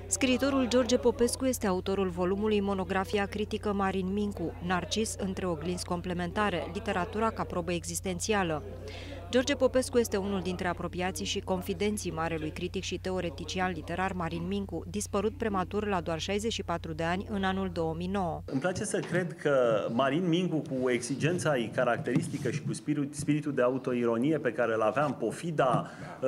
Scriitorul George Popescu este autorul volumului Monografia critică Marin Mincu, Narcis între oglinzi complementare, literatura ca probă existențială. George Popescu este unul dintre apropiații și confidenții marelui critic și teoretician literar Marin Mincu, dispărut prematur la doar 64 de ani în anul 2009. Îmi place să cred că Marin Mincu, cu exigența ei caracteristică și cu spiritul de autoironie pe care îl avea în pofida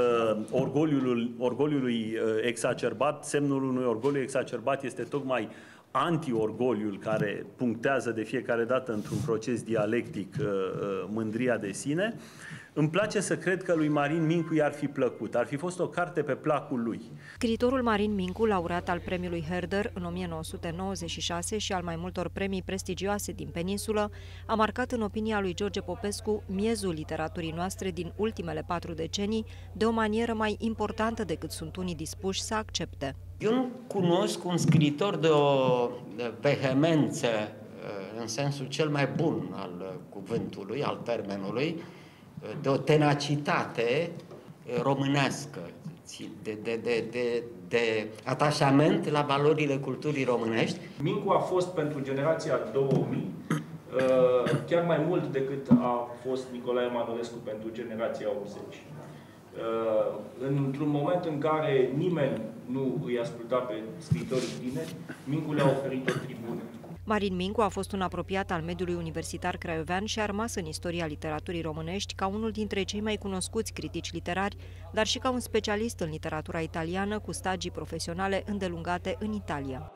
orgoliului exacerbat, semnul unui orgoliu exacerbat este tocmai anti-orgoliul care punctează de fiecare dată într-un proces dialectic mândria de sine. Îmi place să cred că lui Marin Mincu i-ar fi plăcut. Ar fi fost o carte pe placul lui. Scriitorul Marin Mincu, laureat al premiului Herder în 1996 și al mai multor premii prestigioase din peninsulă, a marcat în opinia lui George Popescu miezul literaturii noastre din ultimele 4 decenii de o manieră mai importantă decât sunt unii dispuși să accepte. Eu nu cunosc un scriitor de o vehemență în sensul cel mai bun al cuvântului, al termenului, de o tenacitate românească, de atașament la valorile culturii românești. Mincu a fost pentru generația 2000 chiar mai mult decât a fost Nicolae Manolescu pentru generația 80. Într-un moment în care nimeni nu îi asculta pe scriitorii tineri, Mincu le-a oferit o tribună. Marin Mincu a fost un apropiat al mediului universitar craiovean și a rămas în istoria literaturii românești ca unul dintre cei mai cunoscuți critici literari, dar și ca un specialist în literatura italiană cu stagii profesionale îndelungate în Italia.